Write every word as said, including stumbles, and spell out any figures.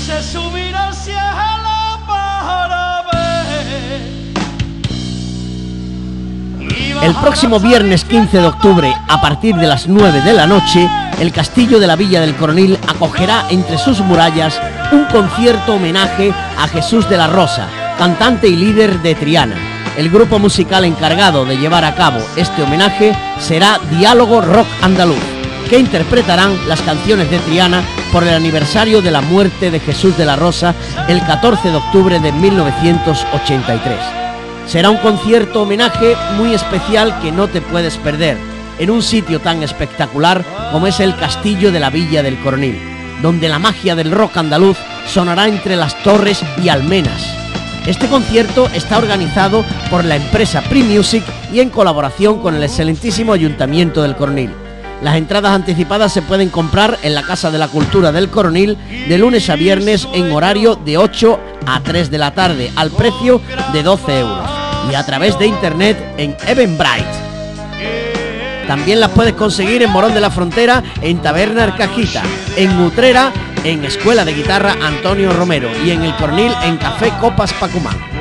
se subirá al cielo para ver. El próximo viernes quince de octubre, a partir de las nueve de la noche, el Castillo de la Villa del Coronil acogerá entre sus murallas un concierto homenaje a Jesús de la Rosa, cantante y líder de Triana. El grupo musical encargado de llevar a cabo este homenaje será Diálogo Rock Andaluz, que interpretarán las canciones de Triana por el aniversario de la muerte de Jesús de la Rosa el catorce de octubre de mil novecientos ochenta y tres. Será un concierto homenaje muy especial que no te puedes perder, en un sitio tan espectacular como es el Castillo de la Villa del Coronil, donde la magia del rock andaluz sonará entre las torres y almenas. Este concierto está organizado por la empresa Pre-Music y en colaboración con el excelentísimo Ayuntamiento del Coronil. Las entradas anticipadas se pueden comprar en la Casa de la Cultura del Coronil de lunes a viernes en horario de ocho a tres de la tarde al precio de doce euros y a través de internet en Eventbrite. También las puedes conseguir en Morón de la Frontera, en Taberna Arcajita, en Utrera, en Escuela de Guitarra Antonio Romero y en El Coronil en Café Copas Pacumán.